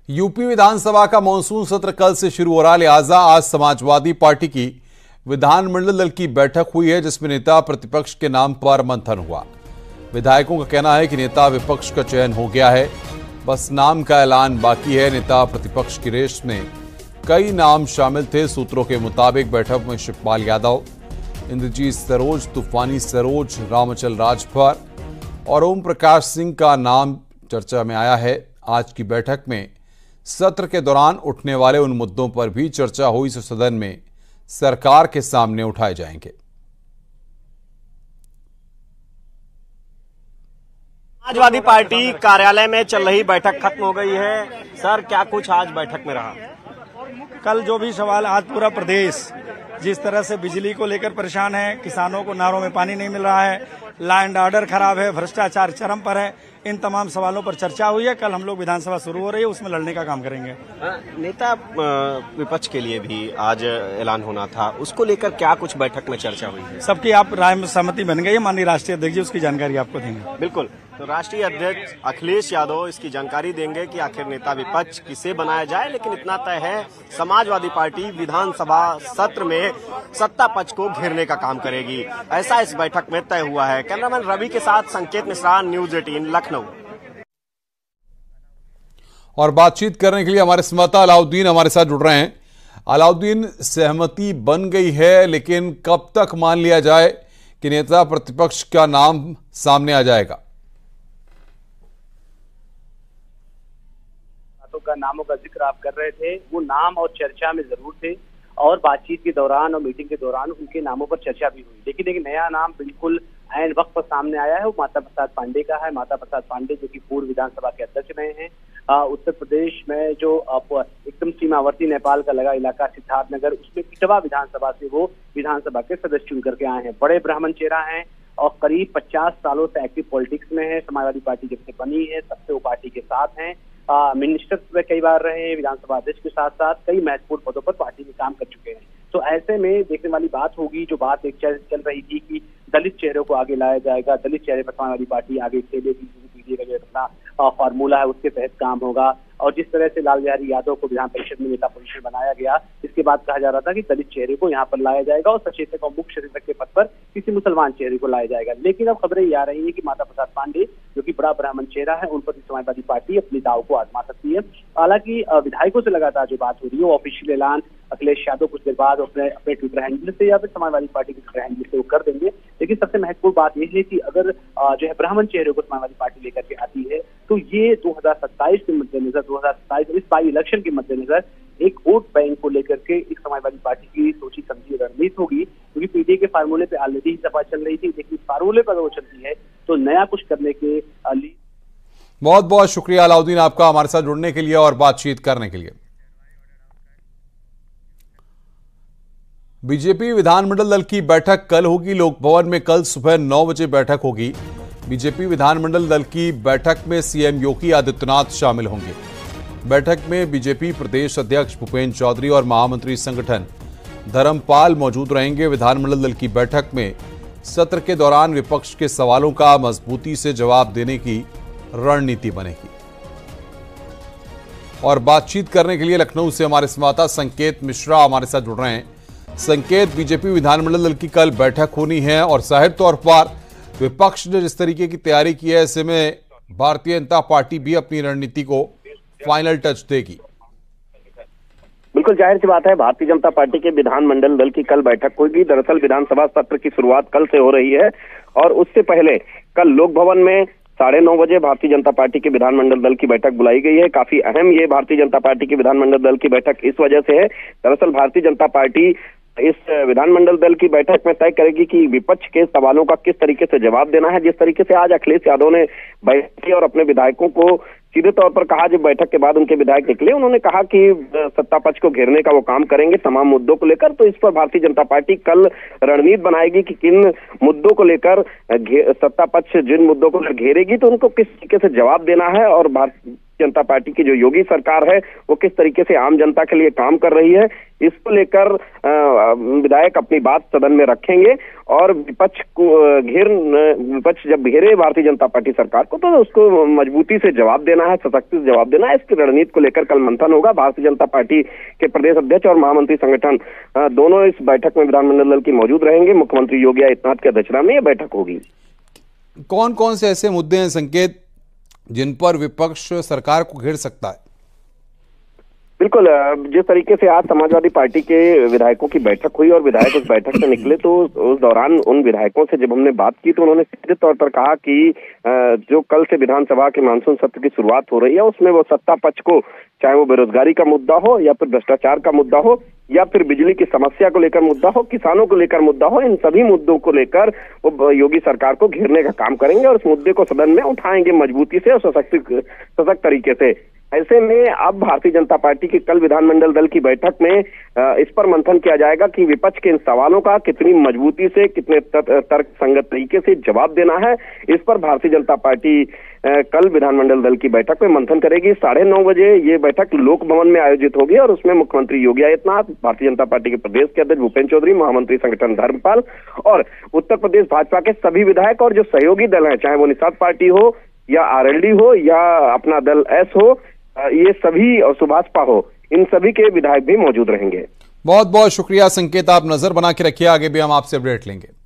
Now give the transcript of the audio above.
UP विधानसभा का monsoon सत्र कल से शुरू हो रहा, लिहाजा आज समाजवादी पार्टी की विधानमंडल दल की बैठक हुई है, जिसमें नेता प्रतिपक्ष के नाम पर मंथन हुआ। विधायकों का कहना है कि नेता विपक्ष का चयन हो गया है, बस नाम का ऐलान बाकी है। नेता प्रतिपक्ष की रेस में कई नाम शामिल थे। सूत्रों के मुताबिक बैठक में शिवपाल यादव, इंद्रजीत सरोज, तूफानी सरोज, रामचल राजभर और ओम प्रकाश सिंह का नाम चर्चा में आया है। आज की बैठक में सत्र के दौरान उठने वाले उन मुद्दों पर भी चर्चा हुई जो सदन में सरकार के सामने उठाए जाएंगे। समाजवादी पार्टी कार्यालय में चल रही बैठक खत्म हो गई है। सर, क्या कुछ आज बैठक में रहा? कल जो भी सवाल, आज पूरा प्रदेश जिस तरह से बिजली को लेकर परेशान है, किसानों को नारों में पानी नहीं मिल रहा है, लॉ एंड ऑर्डर खराब है, भ्रष्टाचार चरम पर है, इन तमाम सवालों पर चर्चा हुई है। कल हम लोग विधानसभा शुरू हो रही है, उसमें लड़ने का काम करेंगे। नेता विपक्ष के लिए भी आज ऐलान होना था, उसको लेकर क्या कुछ बैठक में चर्चा हुई है? सबकी आप राय में सहमति बन गई है। माननीय राष्ट्रीय अध्यक्ष जी उसकी जानकारी आपको देंगे। बिल्कुल, तो राष्ट्रीय अध्यक्ष अखिलेश यादव इसकी जानकारी देंगे कि आखिर नेता विपक्ष किसे बनाया जाए। लेकिन इतना तय है, समाजवादी पार्टी विधानसभा सत्र में सत्ता पक्ष को घेरने का काम करेगी, ऐसा इस बैठक में तय हुआ है। कैमरामैन रवि के साथ संकेत मिश्रा, न्यूज 18 लखनऊ। और बातचीत करने के लिए हमारे संवाददाता अलाउद्दीन हमारे साथ जुड़ रहे हैं। अलाउद्दीन, सहमति बन गई है, लेकिन कब तक मान लिया जाए कि नेता प्रतिपक्ष का नाम सामने आ जाएगा? का नामों का जिक्र आप कर रहे थे, वो नाम और चर्चा में जरूर थे और बातचीत के दौरान और मीटिंग के दौरान उनके नामों पर चर्चा भी हुई। लेकिन एक नया नाम बिल्कुल ऐन वक्त पर सामने आया है, वो माता प्रसाद पांडे का है। माता प्रसाद पांडे जो कि पूर्व विधानसभा के अध्यक्ष रहे हैं। उत्तर प्रदेश में जो एकदम सीमावर्ती नेपाल का लगा इलाका सिद्धार्थनगर, उसमें इटवा विधानसभा से वो विधानसभा के सदस्य चुन करके आए हैं। बड़े ब्राह्मण चेहरा हैं और करीब 50 सालों से एक्टिव पॉलिटिक्स में है। समाजवादी पार्टी जब से बनी है तब से वो पार्टी के साथ हैं। मिनिस्टर में कई बार रहे हैं, विधानसभा अध्यक्ष के साथ साथ कई महत्वपूर्ण पदों पर पार्टी में काम कर चुके हैं। तो ऐसे में देखने वाली बात होगी, जो बात एक चल रही थी कि दलित चेहरों को आगे लाया जाएगा, दलित चेहरे पर समाजवादी पार्टी आगे चलेगी, पीडीए का जो अपना फॉर्मूला है उसके तहत काम होगा। और जिस तरह से लाल बिहारी यादव को विधान परिषद में नेता परिषद बनाया गया, इसके बाद कहा जा रहा था कि दलित चेहरे को यहाँ पर लाया जाएगा और सचेतक और मुख्य सचेतक के पद पर किसी मुसलमान चेहरे को लाया जाएगा। लेकिन अब खबरें ये आ रही है कि माता प्रसाद पांडे जो कि बड़ा ब्राह्मण चेहरा है, उन पर समाजवादी पार्टी अपनी दाव को आजमा सकती है। हालांकि विधायकों से लगातार जो बात हो रही है, वो ऑफिशियल ऐलान अखिलेश यादव कुछ देर बाद अपने ट्विटर हैंडल से या फिर समाजवादी पार्टी के ट्विटर हैंडल से वो कर देंगे। लेकिन सबसे महत्वपूर्ण बात यह है कि अगर जो है ब्राह्मण चेहरे को समाजवादी पार्टी लेकर के आती है, तो ये 2027 के मद्देनजर, 2027 इस बाई इलेक्शन के मद्देनजर एक वोट बैंक को लेकर के एक समाजवादी पार्टी की सोची समझी रणनीति होगी। क्योंकि पीडीए के फार्मूले पे ऑलरेडी ही सभा चल रही थी, लेकिन फार्मूले पर अगर वो चलती है तो नया कुछ करने के लिए। बहुत बहुत शुक्रिया अलाउद्दीन आपका हमारे साथ जुड़ने के लिए और बातचीत करने के लिए। बीजेपी विधानमंडल दल की बैठक कल होगी। लोक भवन में कल सुबह 9 बजे बैठक होगी। बीजेपी विधानमंडल दल की बैठक में सीएम योगी आदित्यनाथ शामिल होंगे। बैठक में बीजेपी प्रदेश अध्यक्ष भूपेंद्र चौधरी और महामंत्री संगठन धर्मपाल मौजूद रहेंगे। विधानमंडल दल की बैठक में सत्र के दौरान विपक्ष के सवालों का मजबूती से जवाब देने की रणनीति बनेगी। और बातचीत करने के लिए लखनऊ से हमारे संवाददाता संकेत मिश्रा हमारे साथ जुड़ रहे हैं। संकेत, बीजेपी विधानमंडल दल की कल बैठक होनी है और जाहिर तौर पर विपक्ष ने जिस तरीके की तैयारी की है, ऐसे में भारतीय जनता पार्टी भी अपनी रणनीति को फाइनल टच देगी। बिल्कुल जाहिर सी बात है, भारतीय जनता पार्टी के विधानमंडल दल की कल बैठक होगी। दरअसल विधानसभा सत्र की शुरुआत कल से हो रही है और उससे पहले कल लोक भवन में 9:30 बजे भारतीय जनता पार्टी के विधानमंडल दल की बैठक बुलाई गई है। काफी अहम ये भारतीय जनता पार्टी की विधानमंडल दल की बैठक इस वजह से है, दरअसल भारतीय जनता पार्टी इस विधानमंडल दल की बैठक में तय करेगी कि विपक्ष के सवालों का किस तरीके से जवाब देना है। जिस तरीके से आज अखिलेश यादव ने बैठक की और अपने विधायकों को सीधे तौर पर कहा, जब बैठक के बाद उनके विधायक निकले, उन्होंने कहा कि सत्ता पक्ष को घेरने का वो काम करेंगे तमाम मुद्दों को लेकर। तो इस पर भारतीय जनता पार्टी कल रणनीति बनाएगी कि किन मुद्दों को लेकर सत्ता पक्ष जिन मुद्दों को घेरेगी तो उनको किस तरीके से जवाब देना है। और भारतीय जनता पार्टी की जो योगी सरकार है वो किस तरीके से आम जनता के लिए काम कर रही है, इसको लेकर विधायक अपनी बात सदन में रखेंगे और विपक्ष जब घेरे भारतीय जनता पार्टी सरकार को, तो उसको मजबूती से जवाब देना है, सशक्ति से जवाब देना है। इसकी रणनीति को लेकर कल मंथन होगा। भारतीय जनता पार्टी के प्रदेश अध्यक्ष और महामंत्री संगठन दोनों इस बैठक में विधानमंडल दल की मौजूद रहेंगे। मुख्यमंत्री योगी आदित्यनाथ की अध्यक्षता में यह बैठक होगी। कौन कौन से ऐसे मुद्दे हैं संकेत जिन पर विपक्ष सरकार को घेर सकता है? बिल्कुल, जिस तरीके से आज समाजवादी पार्टी के विधायकों की बैठक हुई और विधायक उस बैठक से निकले, तो उस दौरान उन विधायकों से जब हमने बात की तो उन्होंने सीधे तौर पर कहा कि जो कल से विधानसभा के मानसून सत्र की शुरुआत हो रही है उसमें वो सत्ता पक्ष को, चाहे वो बेरोजगारी का मुद्दा हो या फिर भ्रष्टाचार का मुद्दा हो या फिर बिजली की समस्या को लेकर मुद्दा हो, किसानों को लेकर मुद्दा हो, इन सभी मुद्दों को लेकर वो योगी सरकार को घेरने का काम करेंगे और इस मुद्दे को सदन में उठाएंगे मजबूती से और सशक्त तरीके से। ऐसे में अब भारतीय जनता पार्टी की कल विधानमंडल दल की बैठक में इस पर मंथन किया जाएगा कि विपक्ष के इन सवालों का कितनी मजबूती से, कितने तर्क संगत तरीके से जवाब देना है। इस पर भारतीय जनता पार्टी कल विधानमंडल दल की बैठक में मंथन करेगी। 9:30 बजे ये बैठक लोक भवन में आयोजित होगी और उसमें मुख्यमंत्री योगी आदित्यनाथ, भारतीय जनता पार्टी के प्रदेश के अध्यक्ष भूपेन्द्र चौधरी, महामंत्री संगठन धर्मपाल और उत्तर प्रदेश भाजपा के सभी विधायक और जो सहयोगी दल हैं, चाहे वो निषाद पार्टी हो या आरएलडी हो या अपना दल एस हो, ये सभी और सुभाषपा हो, इन सभी के विधायक भी मौजूद रहेंगे। बहुत बहुत शुक्रिया संकेत, आप नजर बना के रखिए, आगे भी हम आपसे अपडेट लेंगे।